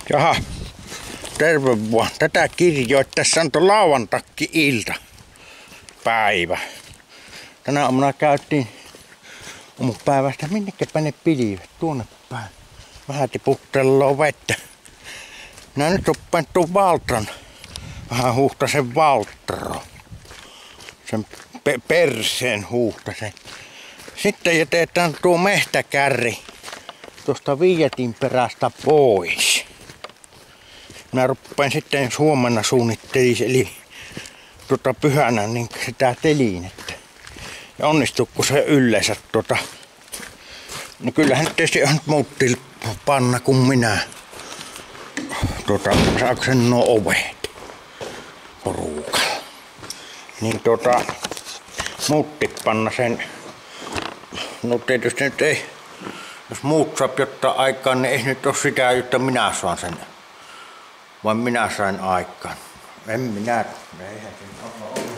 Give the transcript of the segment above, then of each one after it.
Jaha, terve vaan. Tätä kirjoittaessa on lauantai-ilta päivä. Tänä aamuna käytiin aamupäivästä, minnekäpä ne pilivät tuonne päin. Vähän tiputteloo vettä. Minä nyt ruppaan tuon Valtran, vähän huhtasen Valtro. Sen perseen huhtasen. Sitten jätetään tuo mehtäkärri tuosta Viietin perästä pois. Minä ruppaan sitten huomenna suunnittelisin, eli pyhänä niin sitä telinettä. Ja onnistuuko se yleensä no kyllähän tietysti on muutti panna kuin minä. Saako sen nuo ovet porukalla. Niin muutti panna sen. No tietysti nyt ei, jos muut saa jotain aikaan, niin ei nyt ole sitä, jotta minä saan sen. Vai minä sain aikaan. En minä. Eihän se on.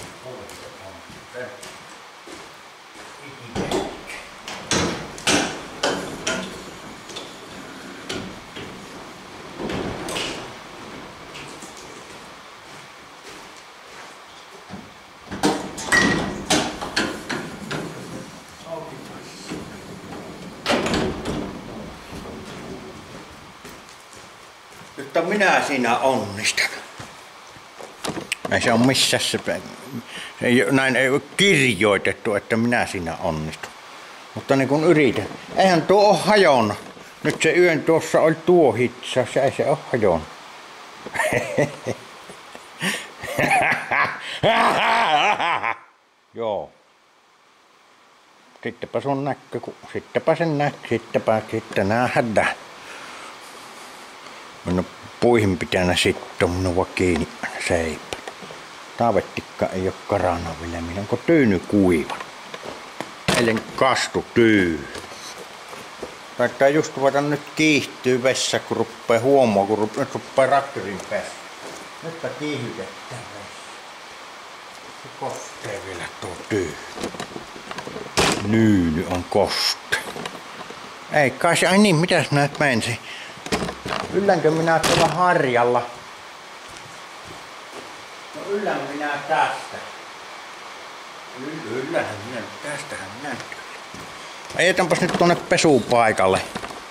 Jotta minä siinä onnistun. Ei se ole missään näin ei ole kirjoitettu, että minä siinä onnistun. Mutta niin kun yritän. Eihän tuo ole hajonnut. Nyt se yön tuossa oli tuo hitsaus ja ei se ole hajonnut. Joo. Sittenpä sun näkö, sittenpä sen näkö, sitten nähdään. Minun puihin pitänä sitten minua kiinni seipä. Taavettikka ei ole karana vielä. Minä onko tyyny kuiva? Eilen kastu tyy. Taitaa just ruveta nyt kiihtyy vessa, kun ruppee huomaa, kun nyt ruppee traktorin päässä. Nytpä kiihytetään vessa. Se kostee vielä tuo tyy. Nyyny on koste. Ei kai se, ai niin, mitäs näet menisi? Yllänkö minä tuolla harjalla? No yllän minä tästä. Yllähän minä, tästähän minä. Ajetanpas nyt tuonne pesupaikalle.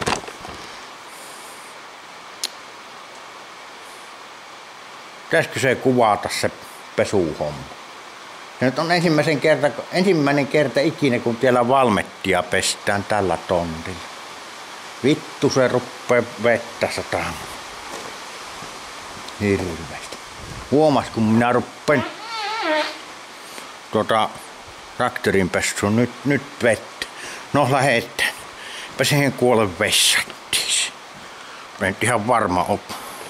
Pitäisikö se kuvata se pesuhomma? Ja nyt on ensimmäinen kerta ikinä, kun siellä valmettia pestään tällä tontilla. Vittu se ruppee vettä sataan. Hirveästi. Huomas kun minä ruppeen traktorin pessuun nyt vettä. No lähetään. Pä siihen kuole vessattiin. En ihan varma op.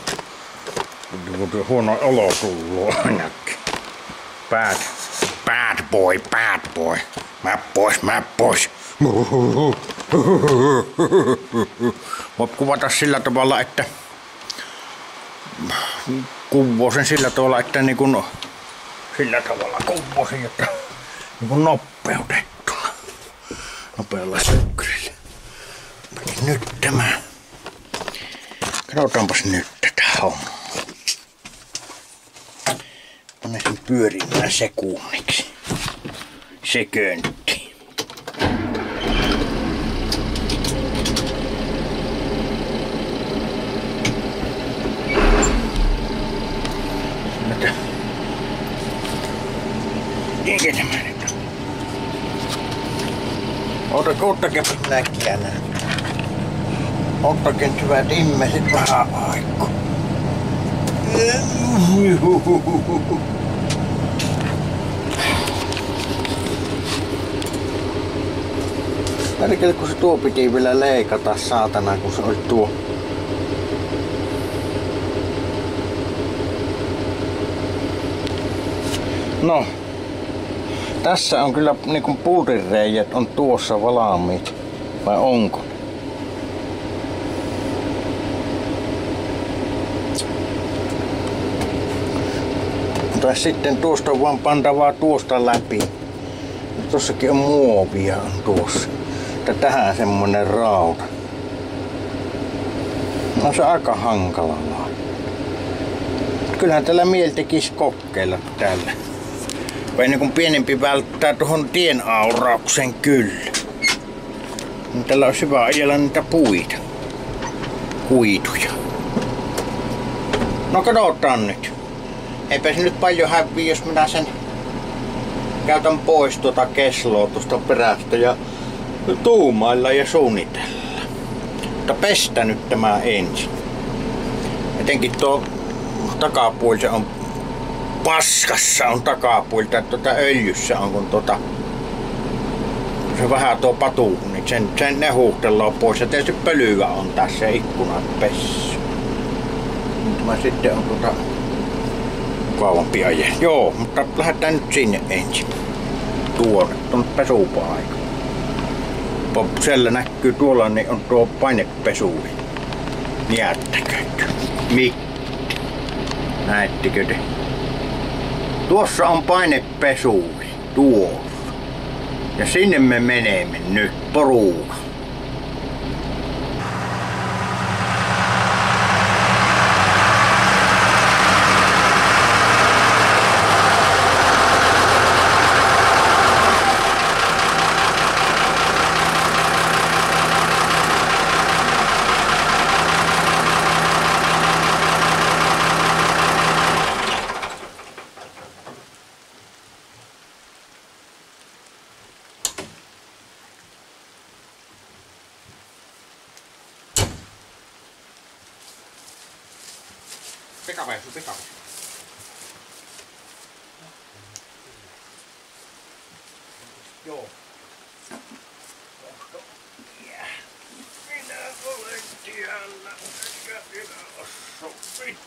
Huono olo tullut ainakin. Bad boy. Mä pois. Voit kuvata sillä tavalla, että kuvosin sillä tavalla, että sillä tavalla kuvosin, että nopeutettuna. Nopealla sykkelillä. Nyt tämä. Katsotaanpas nyt tätä hommaa. Panne sen pyörimään sekunniksi. Sekönti. Mikä tämä nyt on? Ottakaa näkkiä näin. Ottakaa hyvät ihmiset vähän aikaa. Tärkeää kun se tuo piti vielä leikata saatana kun se oli tuo. No. Tässä on kyllä niinku puutinreijät on tuossa valmiit. Vai onko? Tai sitten tuosta on vaan pantavaa tuosta läpi. Tossakin on muovia on tuossa. Tähän semmonen rauta. On se aika hankalalla. Kyllähän tällä mieli tekisi kokeilla tällä. Ennen kuin pienempi välttää tuohon tien aurauksen kyllä. Niin tällä olisi hyvä ajella niitä puita. Kuituja. No katsotaan nyt. Eipä se nyt paljon häviä, jos minä sen käytän pois tuota kesloa tuosta perästä ja tuumailla ja suunnitella. Mutta pestä nyt tämä ensin. Etenkin tuo takapuoli se on paskassa on takapuolta, että öljyssä on kun se vähän tuo patu, niin sen ne huuhtellaan pois ja tietysti pölyä on tässä ikkunan pessä. Tämä sitten on kauempi aje. Joo, mutta lähdetään nyt sinne ensin. Tuonne pesupaikka. Siellä näkyy tuolla, niin on tuo painepesuri. Näettekö? Mikki. Näettekö te? Tuossa on painepesuri. Tuossa. Ja sinne me menemme nyt porukalla. Pikapesu. Joo. Minä olen tiellä, enkä minä osu mitään.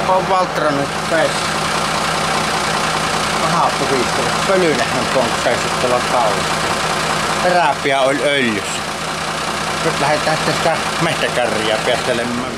on valtrannut päässä. Paha puhistelu. Pölynähän ponksaisi tuolla kaulassa. Terapia oli öljyssä. Nyt lähdetään sitten sitä mehtäkärriä päästelemään.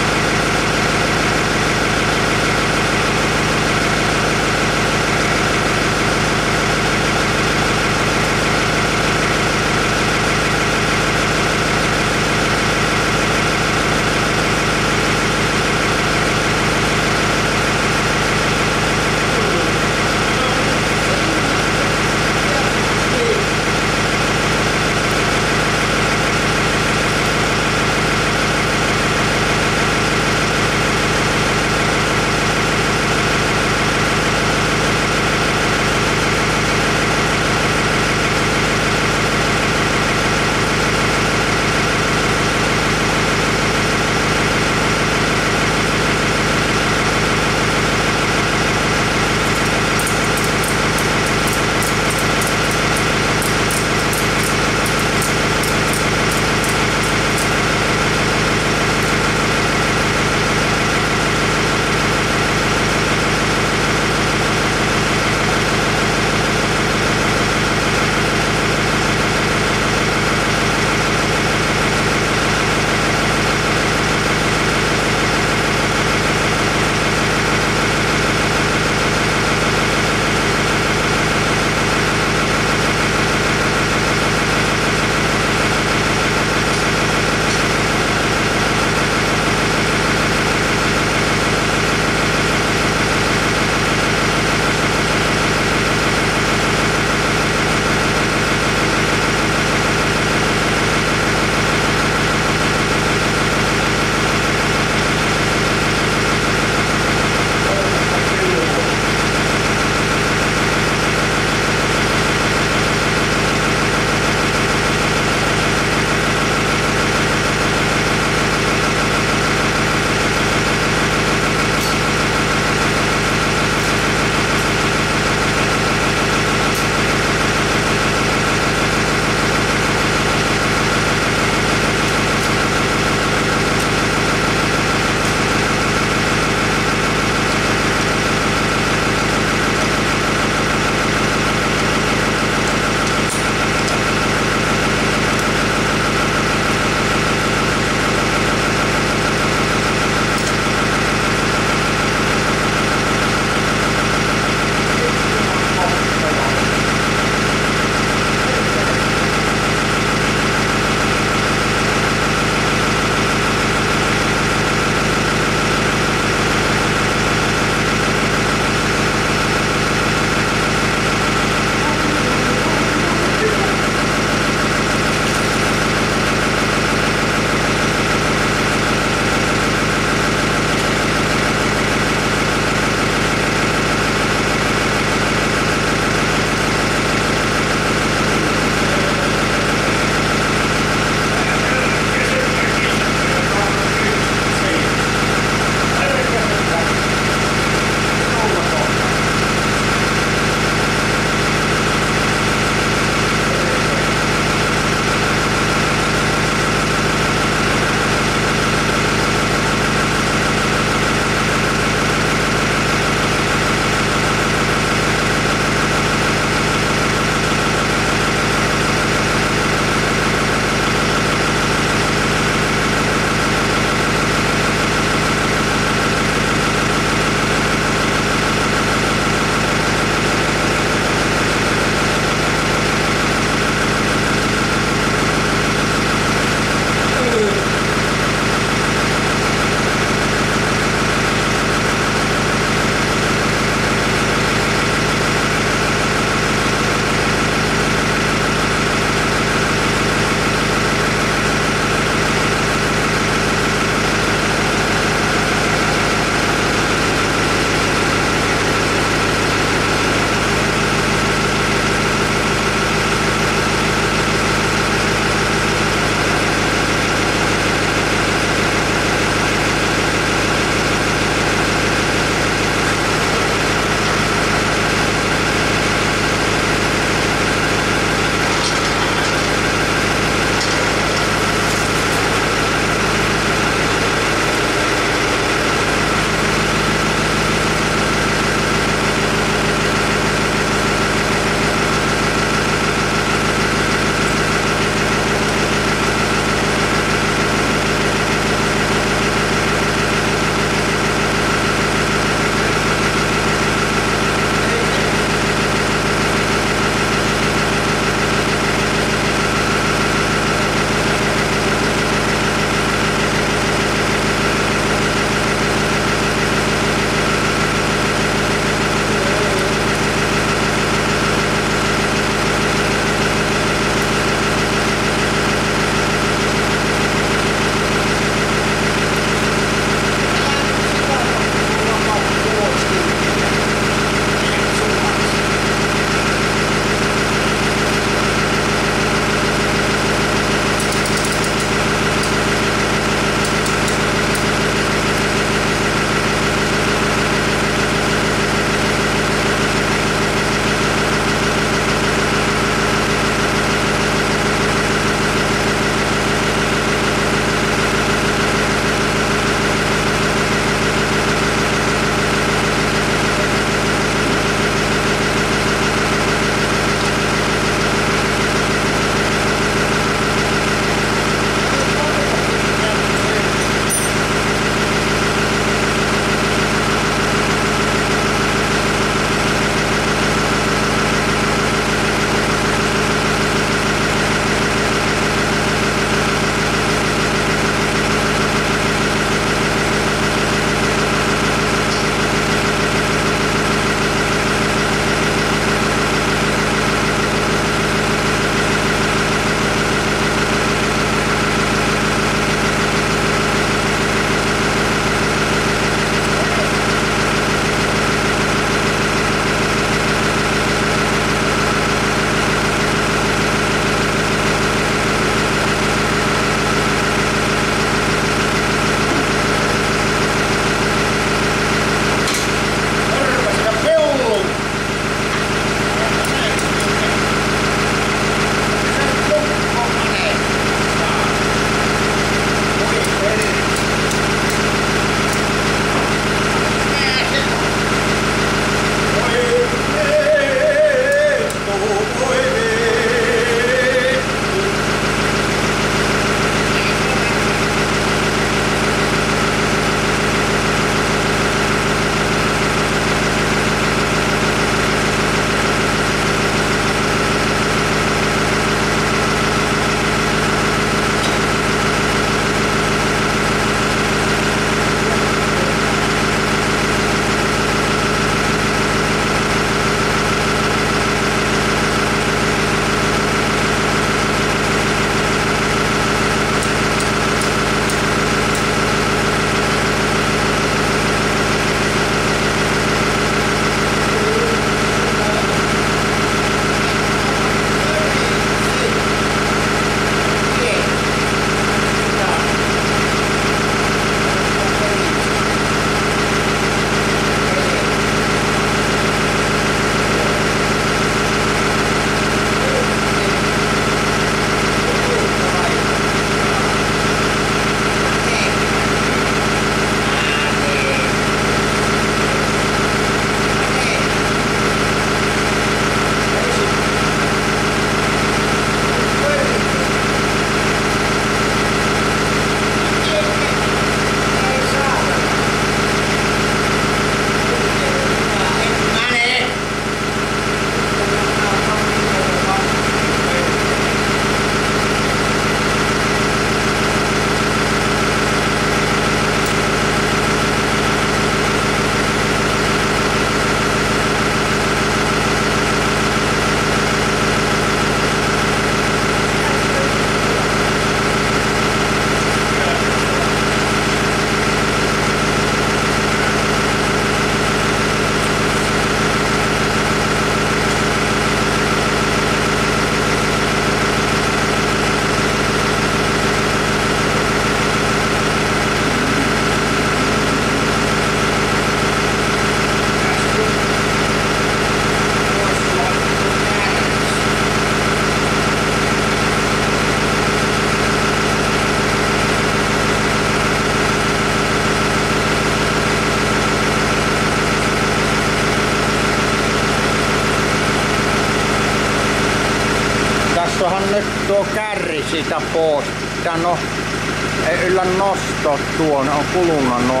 tuo kärri siitä pois. No, ei yllä nostaa tuon, on kulunut nuo.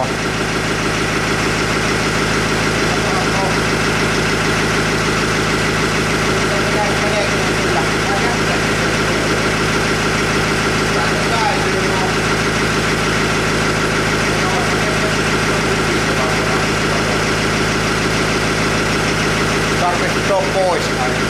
Tarvitsee pois aina.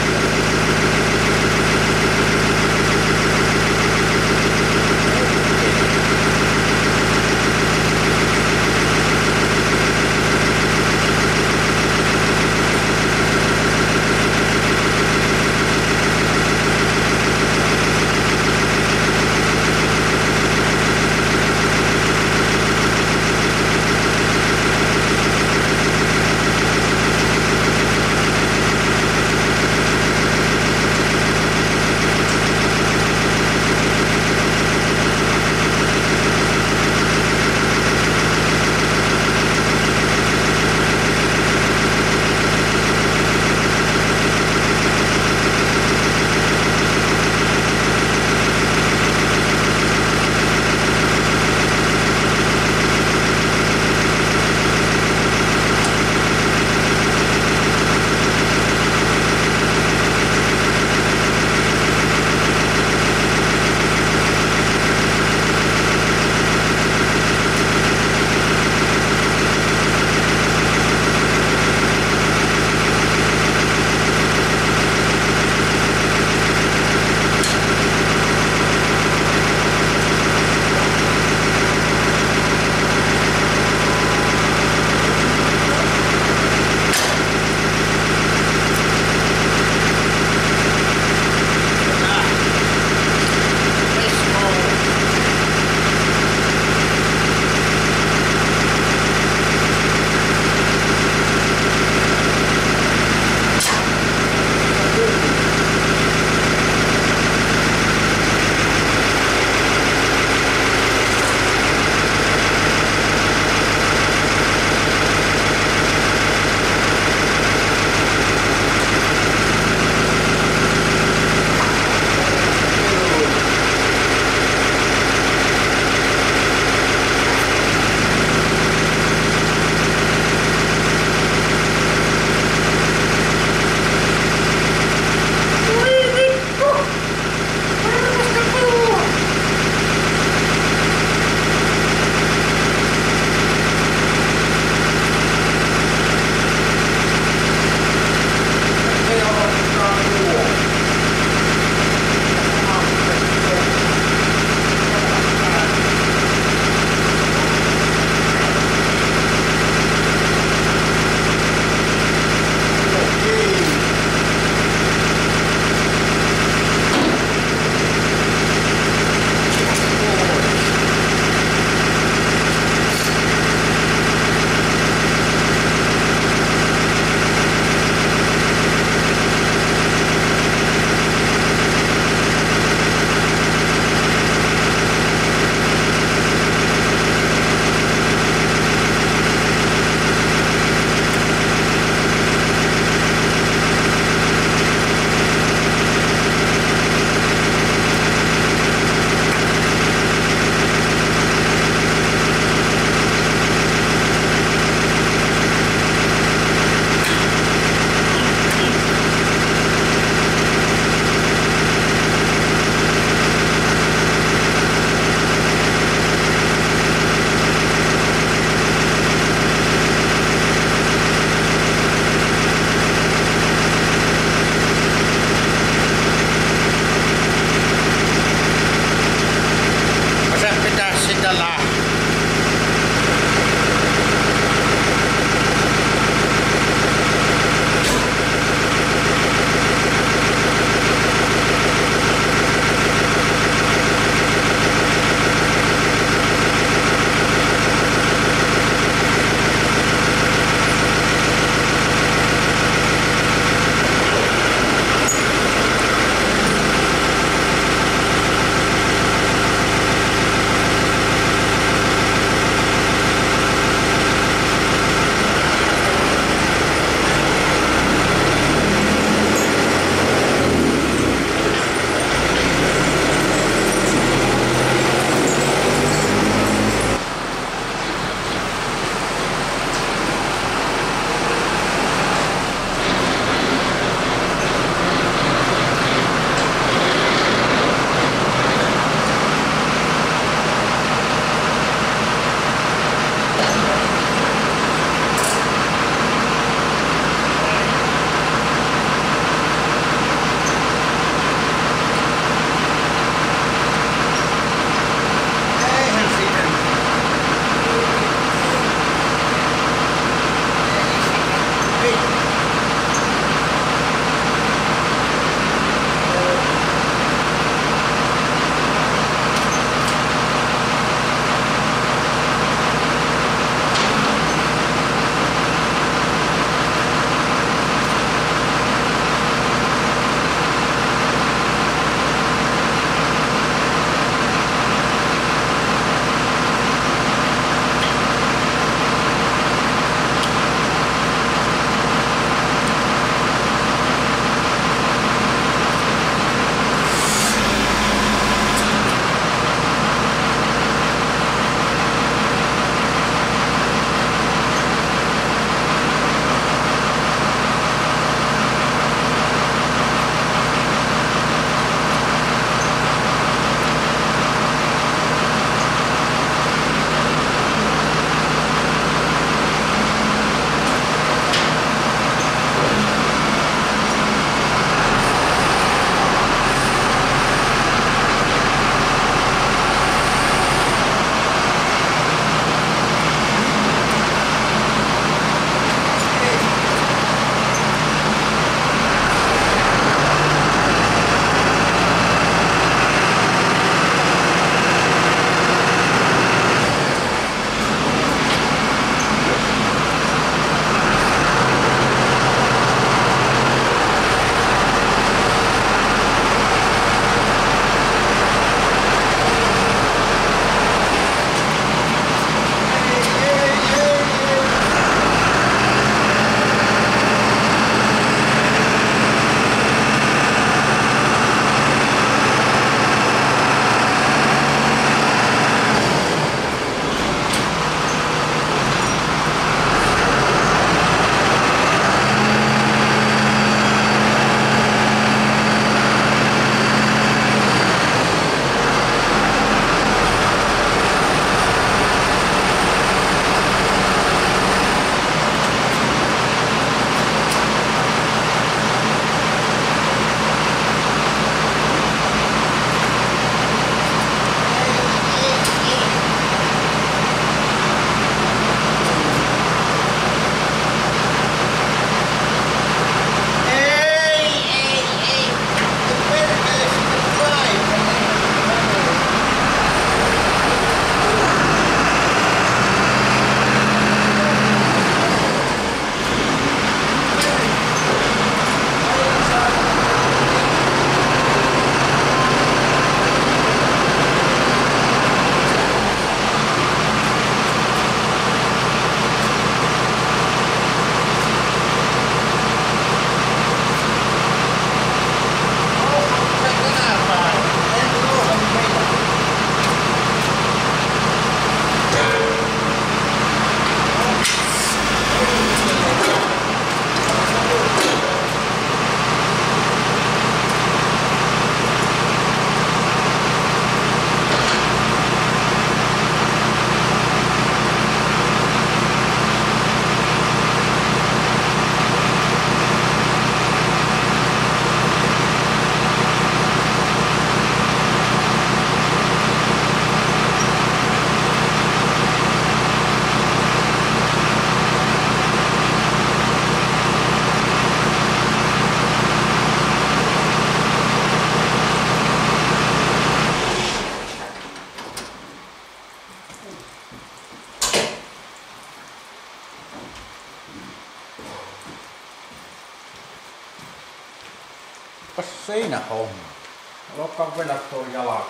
Kas siinä homma. Lokkaan vielä tuo jalka.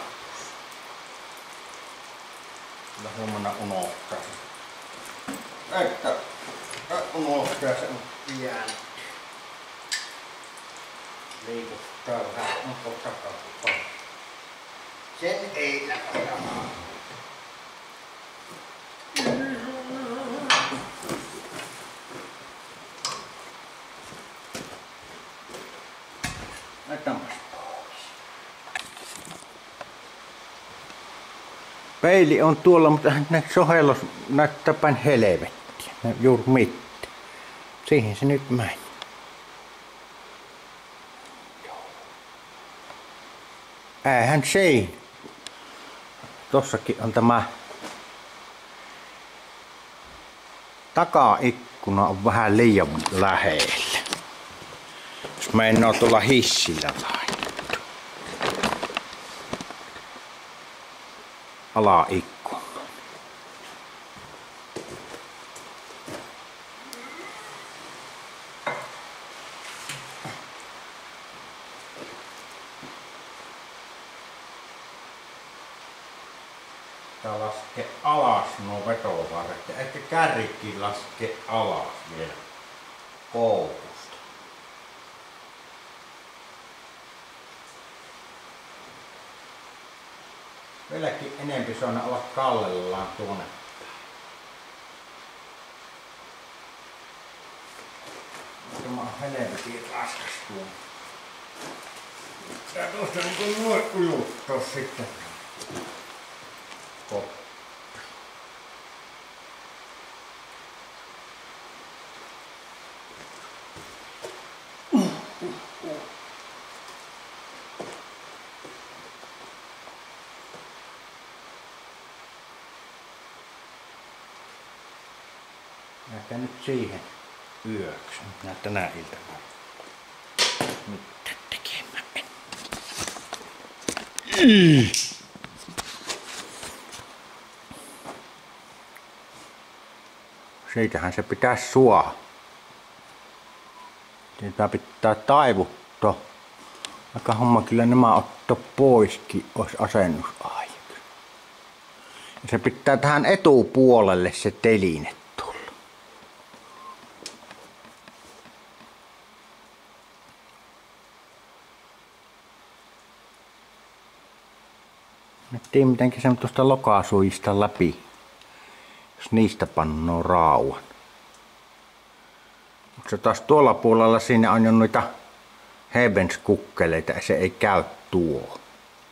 Kyllä huomenna unohtaa. Että unohtaa sen jään. Liikuttaa vähän, onko takapuolella. Sen ei lähde. Laitaanpas pois. Peili on tuolla, mutta ne sohellos näyttää päin helvettiä. Ne juuri mitään. Siihen se nyt meni. Eihän siinä. Tossakin on tämä takaikkuna on vähän liian lähellä. Jos mä en oo tuolla hissillä laitettu. Alaikkuna. Tää laskee alas nuo vetovarret ja ehkä kärrikin laskee alas vielä koukusta. Vieläkin enempi se on olla kallellaan tuonne. Tämä on helvetin raskas tuo. Tää tuosta niin noin ujuttaa sitten. Koppi. Ehkä nyt siihen yöksi. Minä tänä iltana mitään tekemään en. Siitähän se pitää suoha. Sitä pitää taivuttaa. Aika homma kyllä nämä ottaa poiskin, olisi asennusaika. Ja se pitää tähän etupuolelle se teline tulla. Miettii mitenkin se tuosta lokasuojista läpi, jos niistä pannoo rauhan. Mutta taas tuolla puolella siinä on jo noita Hebenskukkeleita ja se ei käy tuo.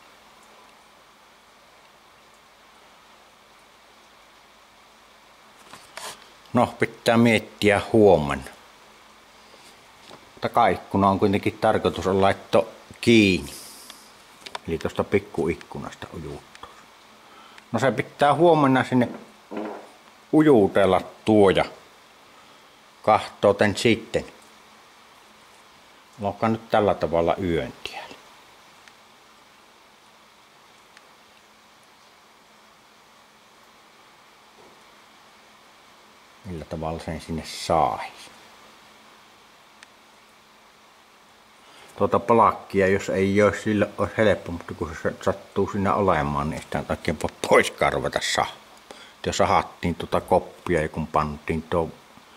No, pitää miettiä huomenna. Takaikkuna on kuitenkin tarkoitus laittaa kiinni. Eli tuosta pikkuikkunasta ujuttaa. No se pitää huomenna sinne ujutella tuo ja kahtooten sitten. Olkaa nyt tällä tavalla yöntiä. Millä tavalla sen sinne saisi. Tuota palakkia, jos ei ole, sillä olisi helppo, mutta kun se sattuu siinä olemaan, niin sitä takia pois karvata sahaa. Jos sahattiin tuota koppia ja kun pantiin tuo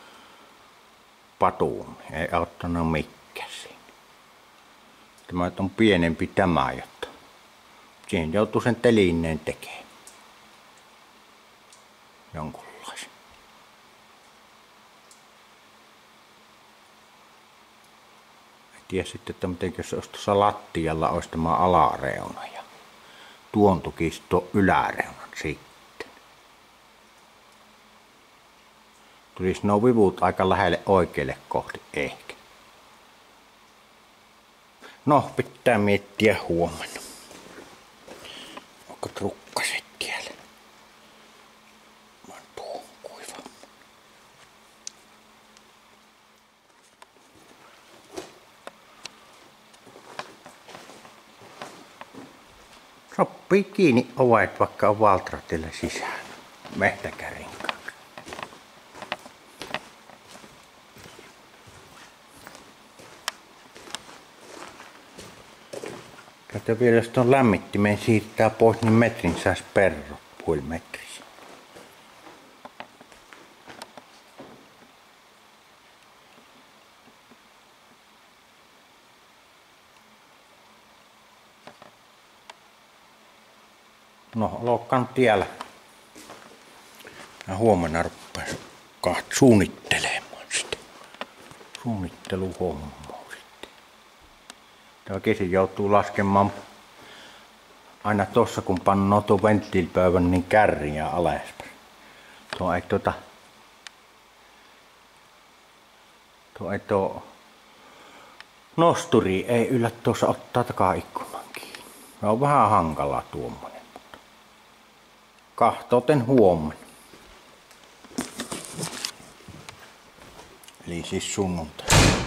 patuun, ei auttanut mikään siinä. Tämä on pienempi tämä, jotta siihen joutuu sen telineen tekemään. Jonkunlaisen. En tiedä sitten, että miten jos olisi tuossa lattialla olisi tämä alareuna ja tuon tukisi tuon yläreunan sitten. Tulisi nuo vivut aika lähelle oikealle kohti ehkä. No, pitää miettiä huomenna. Onko trukkaset siellä? Mä oon tuon kuiva. Sopii kiinni ovet, vaikka on valtratilla sisään. Mehtäkärin kanssa. Tätä vielä jos tuon lämmittimeen siirtää pois, niin metrin saisi perro, puoli metriä. No, aloitan tiellä. Ja huomenna rupean suunnittelemaan sitä. Suunnitteluhommaa sitten. Tämä kesi joutuu laskemaan aina tossa kun pannoo tuon venttiilipöydän niin kärriä alaspäin. Tuo nosturi ei yllä tuossa ottaa takaikkunan kiinni. Se on vähän hankala tuommoinen, mutta kahtoten huomenna. Eli siis sunnuntai.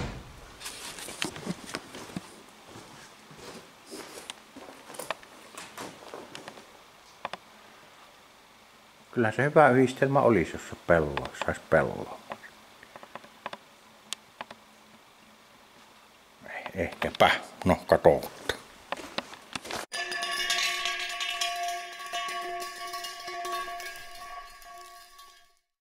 Kyllä se hyvä yhdistelmä olisi, jos saisi pelloa. Ehkäpä, no katsotaan.